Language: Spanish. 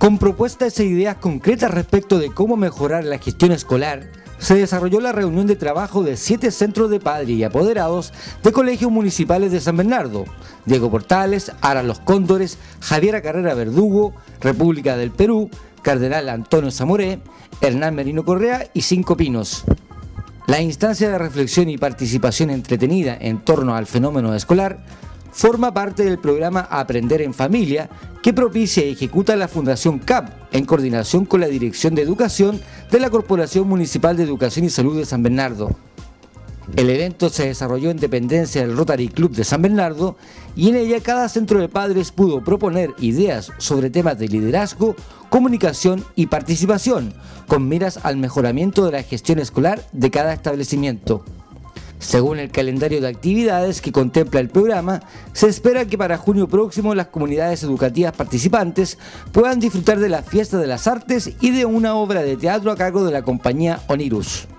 Con propuestas e ideas concretas respecto de cómo mejorar la gestión escolar, se desarrolló la reunión de trabajo de 7 centros de padres y apoderados de colegios municipales de San Bernardo: Diego Portales, Aras Los Cóndores, Javiera Carrera Verdugo, República del Perú, Cardenal Antonio Zamoré, Hernán Merino Correa y Cinco Pinos. La instancia de reflexión y participación entretenida en torno al fenómeno escolar forma parte del programa Aprender en Familia, que propicia y ejecuta la Fundación CAP en coordinación con la Dirección de Educación de la Corporación Municipal de Educación y Salud de San Bernardo. El evento se desarrolló en dependencia del Rotary Club de San Bernardo y en ella cada centro de padres pudo proponer ideas sobre temas de liderazgo, comunicación y participación, con miras al mejoramiento de la gestión escolar de cada establecimiento. Según el calendario de actividades que contempla el programa, se espera que para junio próximo las comunidades educativas participantes puedan disfrutar de la Fiesta de las Artes y de una obra de teatro a cargo de la compañía Onirus.